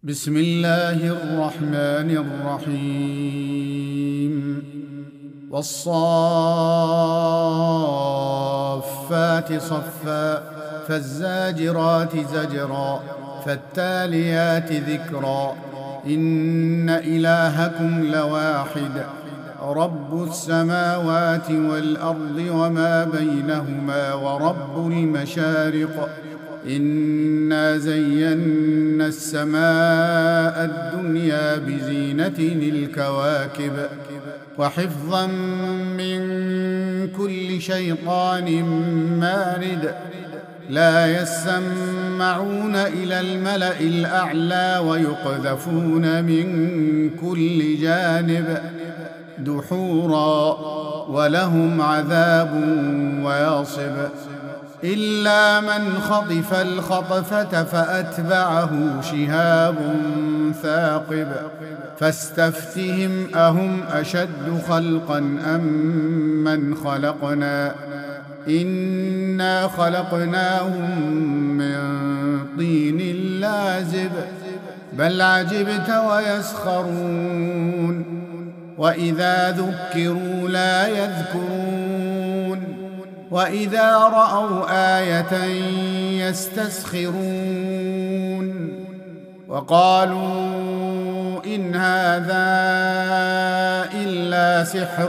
بسم الله الرحمن الرحيم والصافات صفا فالزاجرات زجرا فالتاليات ذكرا إن إلهكم لواحد رب السماوات والأرض وما بينهما ورب المشارق إنا زينا السماء الدنيا بزينة الكواكب وحفظا من كل شيطان مارد لا يسمعون إلى الملأ الأعلى ويقذفون من كل جانب دحورا ولهم عذاب واصب إلا من خطف الخطفة فأتبعه شهاب ثاقب فاستفتهم أهم أشد خلقا أم من خلقنا إنا خلقناهم من طين لازب بل عجبت ويسخرون وإذا ذكروا لا يذكرون وإذا رأوا آية يستسخرون وقالوا إن هذا إلا سحر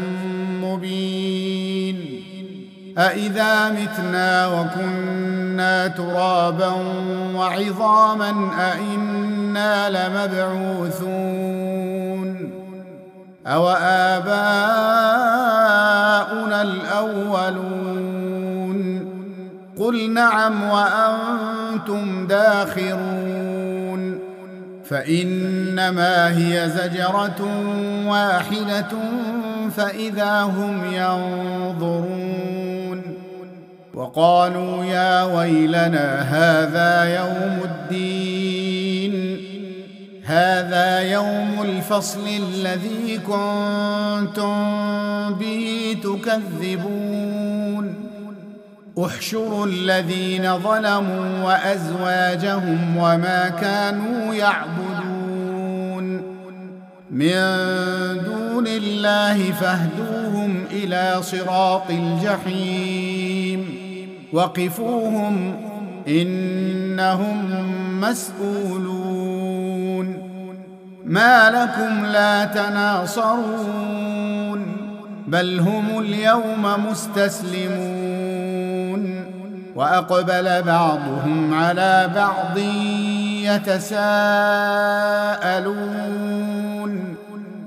مبين أإذا متنا وكنا ترابا وعظاما أإنا لمبعوثون أو آباؤنا الأولون قل نعم وأنتم داخرون فإنما هي زجرة واحدة فإذا هم ينظرون وقالوا يا ويلنا هذا يوم الفصل الذي كنتم به تكذبون احشروا الذين ظلموا وأزواجهم وما كانوا يعبدون من دون الله فاهدوهم إلى صراط الجحيم وقفوهم إنهم مسؤولون ما لكم لا تناصرون بل هم اليوم مستسلمون وأقبل بعضهم على بعض يتساءلون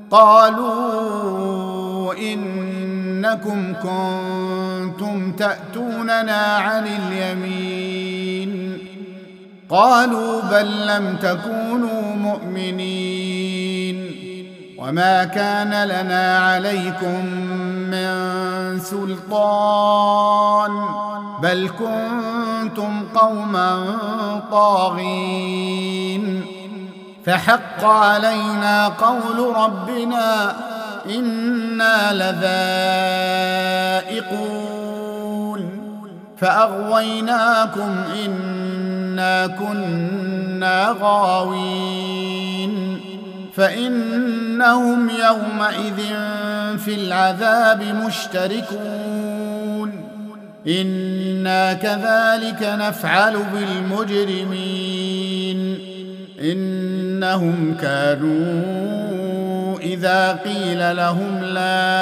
قالوا إنكم كنتم تأتوننا عن اليمين قالوا بل لم تكونوا مؤمنين وما كان لنا عليكم من سلطان بل كنتم قوما طاغين فحق علينا قول ربنا إنا لذائقون فأغويناكم إنا كنا غاوين فإنهم يومئذ في العذاب مشتركون إنا كذلك نفعل بالمجرمين إنهم كانوا إذا قيل لهم لا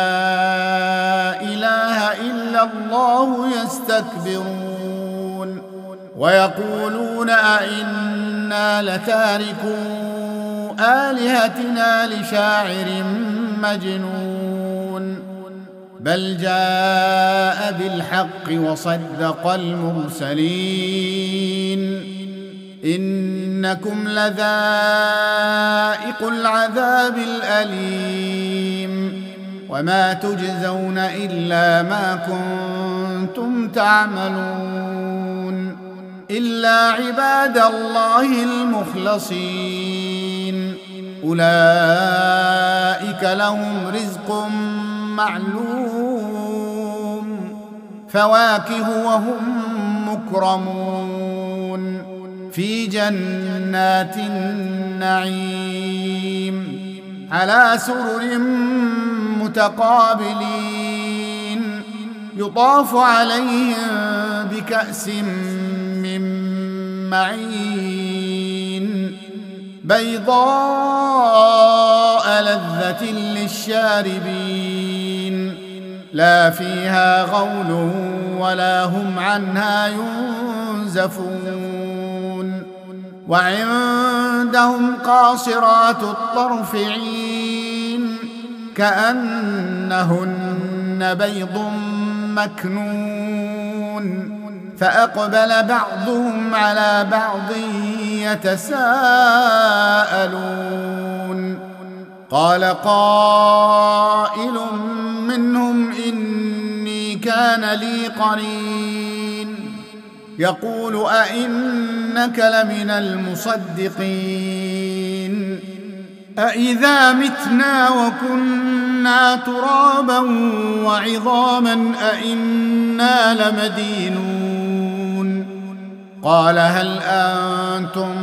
إله إلا الله يستكبرون ويقولون أئنا لتاركو آلهتنا لشاعر مجنون بل جاء بالحق وصدق المرسلين إنكم لذائق العذاب الأليم وما تجزون إلا ما كنتم تعملون إلا عباد الله المخلصين أولئك لهم رزق معلوم فواكه وهم مكرمون في جنات النعيم على سرر متقابلين يطاف عليهم بكأس من معين بيضاء لذة للشاربين لا فيها غول ولا هم عنها ينزفون وعندهم قاصرات الطرف عين كأنهن بيض مكنون فأقبل بعضهم على بعض يتساءلون قال قائل منهم إني كان لي قرين يقول أئنك لمن المصدقين أإذا متنا وكنا ترابا وعظاما أئنا لمدينون قال هل أنتم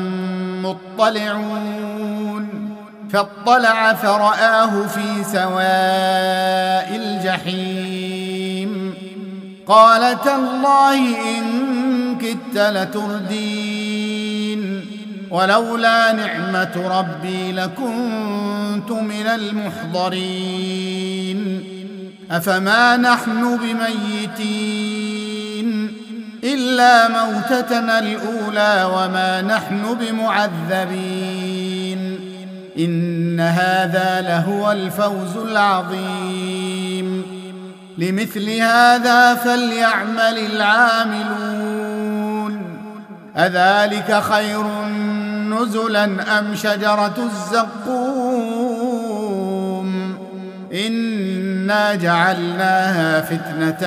مطلعون فاطلع فرآه في سواء الجحيم قال تالله إن كدت لتردين ولولا نعمة ربي لكنت من المحضرين أفما نحن بميتين إلا موتتنا الأولى وما نحن بمعذبين إن هذا لهو الفوز العظيم لمثل هذا فليعمل العاملون أذلك خير نزلا أم شجرة الزقوم إنا جعلناها فتنة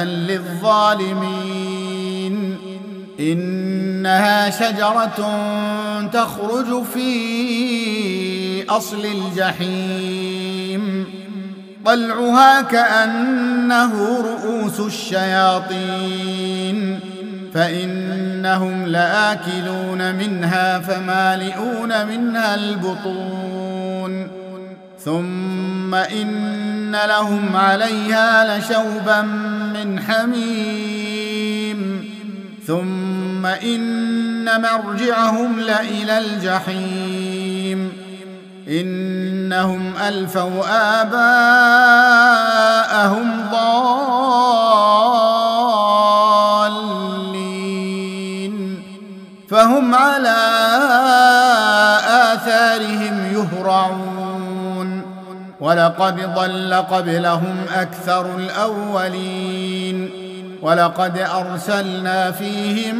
للظالمين إنها شجرة تخرج في أصل الجحيم طلعها كأنه رؤوس الشياطين فإنهم لآكلون منها فمالئون منها البطون ثم إن لهم عليها لشوبا من حميم ثم إن مرجعهم لإلى الجحيم إنهم ألفوا آباءهم ضالين فهم على آثارهم يهرعون ولقد ضل قبلهم أكثر الأولين ولقد أرسلنا فيهم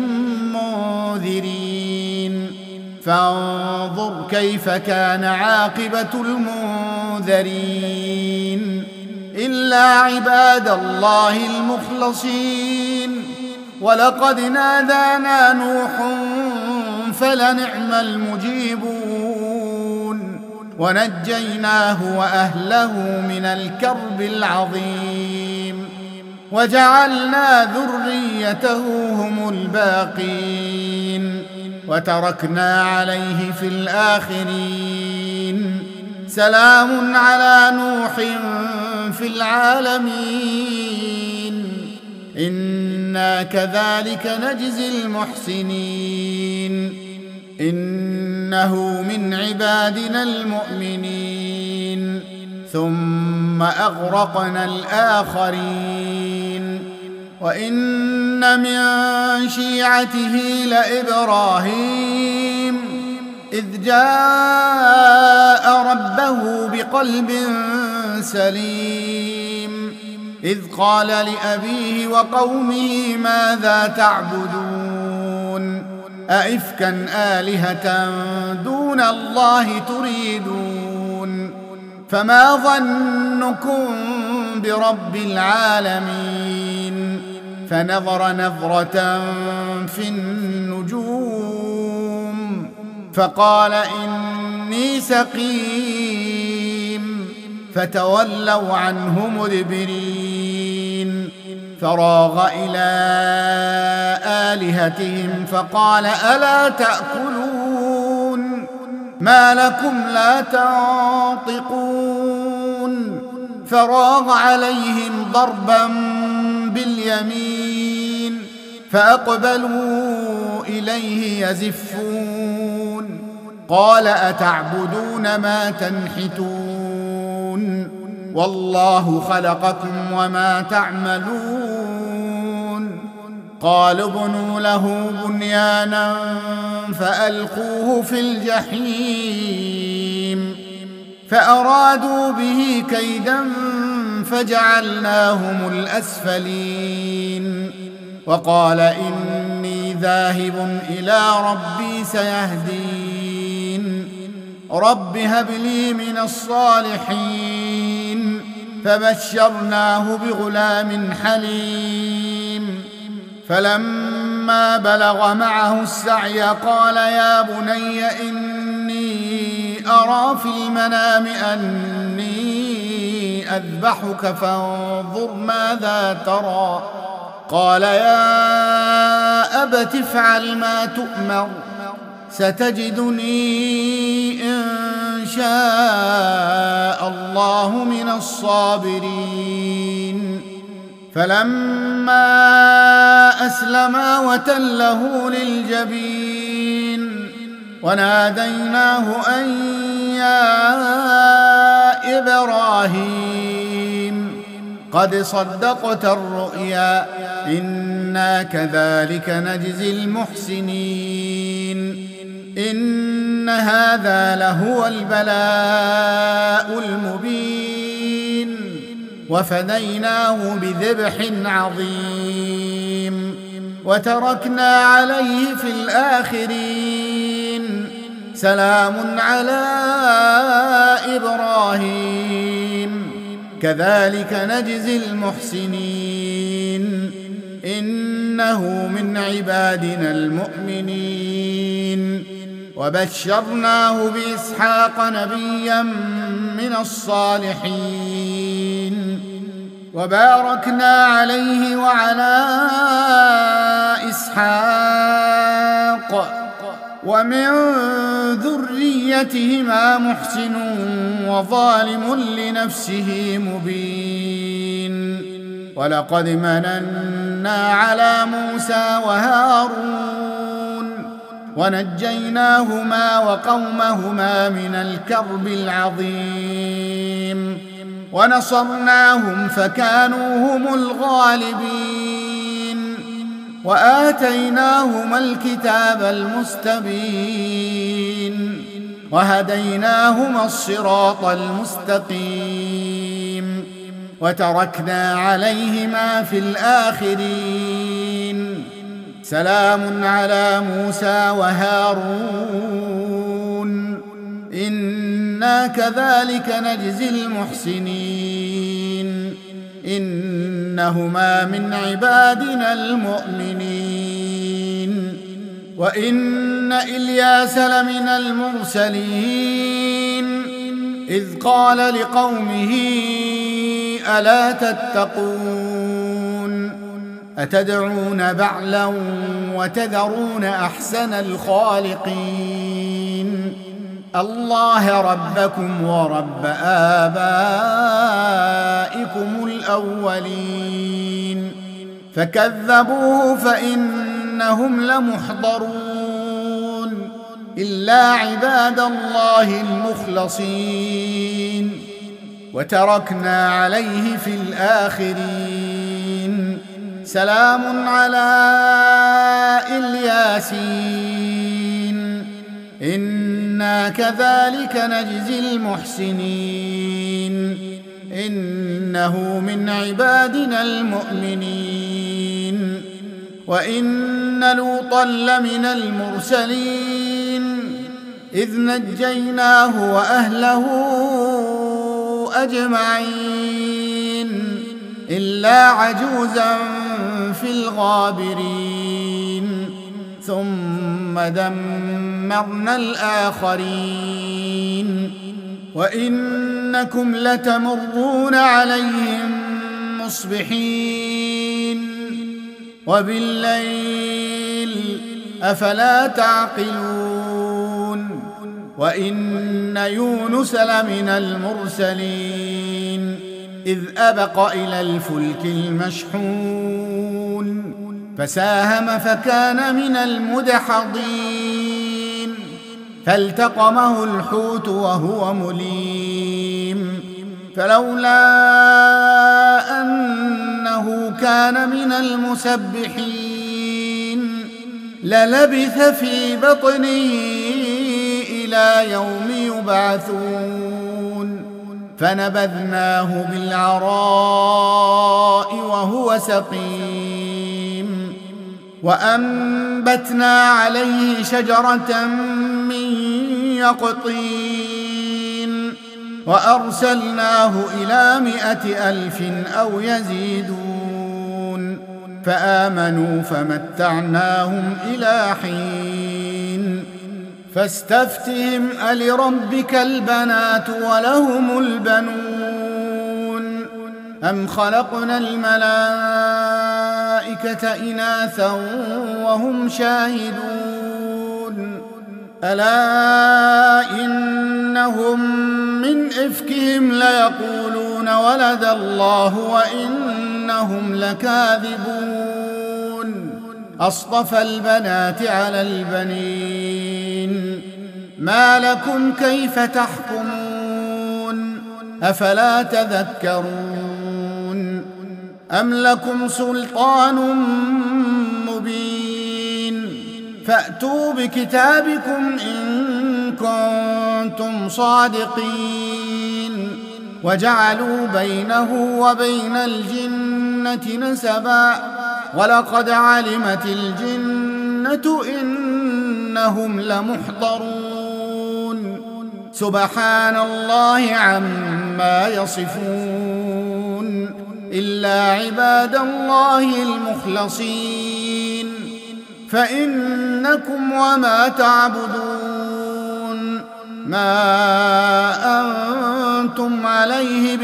منذرين فانظر كيف كان عاقبة المنذرين إلا عباد الله المخلصين ولقد نادانا نوح فلنعم المجيبون ونجيناه وأهله من الكرب العظيم وجعلنا ذريته هم الباقين وتركنا عليه في الآخرين سلام على نوح في العالمين إنا كذلك نجزي المحسنين إنه من عبادنا المؤمنين ثم أغرقنا الآخرين وإن من شيعته لإبراهيم إذ جاء ربه بقلب سليم إذ قال لأبيه وقومه ماذا تعبدون أئفكا آلهة دون الله تريدون فما ظنكم برب العالمين فنظر نظرة في النجوم فقال إني سقيم فتولوا عنه مدبرين فراغ إلى آلهتهم فقال ألا تأكلون ما لكم لا تنطقون فراغ عليهم ضربا باليمين فأقبلوا إليه يزفون قال أتعبدون ما تنحتون والله خلقكم وما تعملون قالوا ابنوا له بنيانا فألقوه في الجحيم فأرادوا به كيدا فجعلناهم الأسفلين وقال إني ذاهب إلى ربي سيهدين رب هب لي من الصالحين فبشرناه بغلام حليم فلما بلغ معه السعي قال يا بني إني أرى في المنام أني أذبحك فانظر ماذا ترى قال يا أبت افعل ما تؤمر ستجدني إن شاء الله من الصابرين فلما أسلما وتله للجبين وناديناه أن يا إبراهيم قد صدقت الرؤيا إنا كذلك نجزي المحسنين إن هذا لهو البلاء المبين وفديناه بذبح عظيم وتركنا عليه في الآخرين سلام على إبراهيم كذلك نجزي المحسنين إنه من عبادنا المؤمنين وبشرناه بإسحاق نبيا من الصالحين وباركنا عليه وعلى إسحاق ومن ذريتهما محسن وظالم لنفسه مبين ولقد مننا على موسى وهارون ونجيناهما وقومهما من الكرب العظيم ونصرناهم فكانوا هم الغالبين وآتيناهما الكتاب المستبين وهديناهما الصراط المستقيم وتركنا عليهما في الآخرين سلام على موسى وهارون إنا كذلك نجزي المحسنين إنهما من عبادنا المؤمنين وإن إلياس لمن المرسلين إذ قال لقومه ألا تتقون أتدعون بعلا وتذرون أحسن الخالقين الله ربكم ورب آبائكم الأولين فكذبوه فإنهم لمحضرون إلا عباد الله المخلصين وتركنا عليه في الآخرين سلام على الياسين إنا كذلك نجزي المحسنين إنه من عبادنا المؤمنين وإن لوطا لمن المرسلين إذ نجيناه وأهله أجمعين إلا عجوزا في الغابرين ثم دمرنا الآخرين وإنكم لتمرون عليهم مصبحين وبالليل أفلا تعقلون وإن يونس لمن المرسلين إذ أبق إلى الفلك المشحون فساهم فكان من المدحضين فالتقمه الحوت وهو مليم فلولا أنه كان من المسبحين للبث في بطنه إلى يوم يبعثون فنبذناه بالعراء وهو سقيم وأنبتنا عليه شجرة من يقطين وأرسلناه إلى 100,000 أو يزيدون فآمنوا فمتعناهم إلى حين فاستفتهم ألربك البنات ولهم البنون أم خلقنا الملائكة إناثا وهم شاهدون ألا إنهم من إفكهم ليقولون ولد الله وإنهم لكاذبون أصطفى البنات على البنين ما لكم كيف تحكمون أفلا تذكرون أم لكم سلطان مبين فأتوا بكتابكم إن كنتم صادقين وجعلوا بينه وبين الجنة نسبا ولقد علمت الجنة إنهم لمحضرون سبحان الله عما يصفون إلا عباد الله المخلصين فإنكم وما تعبدون ما أنتم عليه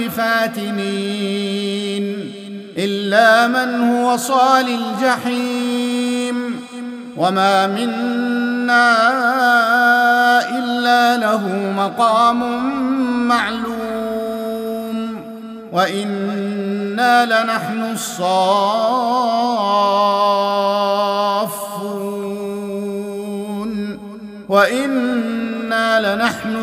بفاتنين إلا من هو صال الجحيم وما منا إلا له مقام معلوم وإنا لنحن الصافون وإنا لنحن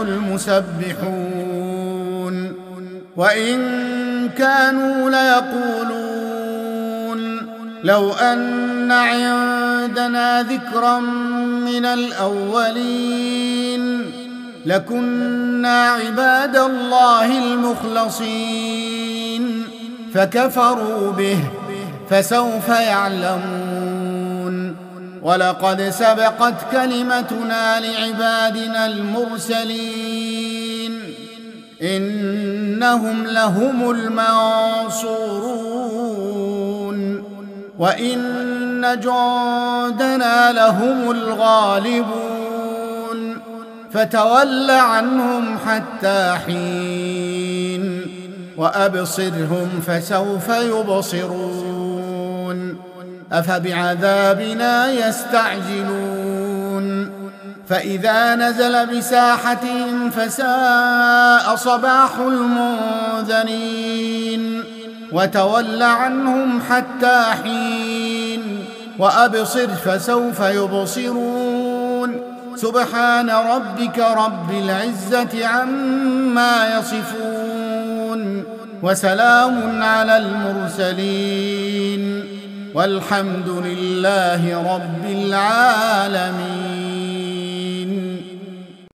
المسبحون وإن كانوا ليقولون لو أن عندنا ذكرا من الأولين لكنا عباد الله المخلصين فكفروا به فسوف يعلمون ولقد سبقت كلمتنا لعبادنا المرسلين إنهم لهم المنصورون وإن جندنا لهم الغالبون فتول عنهم حتى حين وأبصرهم فسوف يبصرون أفبعذابنا يستعجلون فإذا نزل بساحتهم فساء صباح المنذرين وتول عنهم حتى حين وأبصر فسوف يبصرون سبحان ربك رب العزة عما يصفون وسلام على المرسلين والحمد لله رب العالمين.